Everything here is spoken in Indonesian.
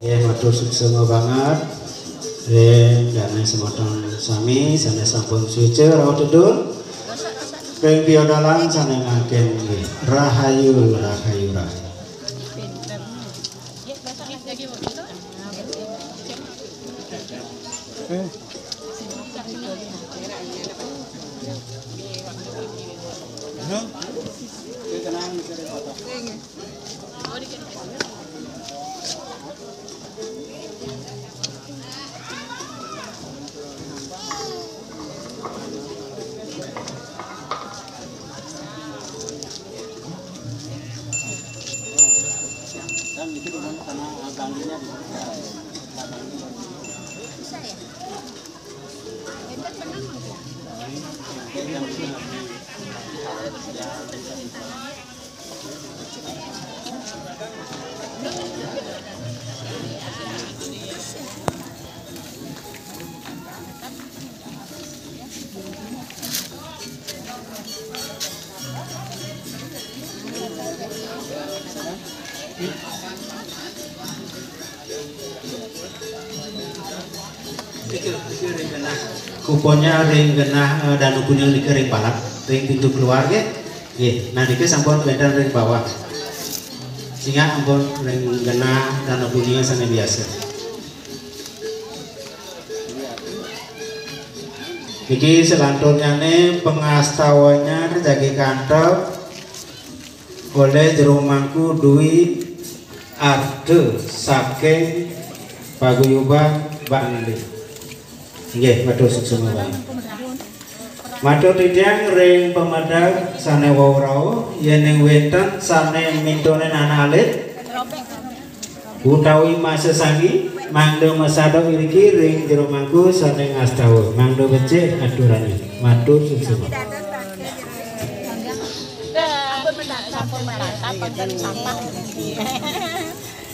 Ya, matur suksema banget. Dan semotong sami sana sampun suci rawuh dedul. Ping piodalan sana ngaken rahayu rahayu rahayu. Kuponnya ring genah dan kuning di ring balat, ring pintu keluar ge. Nah niki sampun benten ring bawah. Sehingga ampun ring genah dan kuningnya sana biasa. Iki selantunnya nih pengastawanya terjadi kantor oleh jerumangku Dwi Arde saking paguyuban Bangli. Nggih, matur suksema banget. Matur titiang ring pemedag sane wawrau yen ing wenten sane mintone anak alit utawi masesagi mangdo mesado iriki ring jero mangku sane ngastawa mangdo becik aturane. Matur suksema. Sampun mendatang sampun sampah.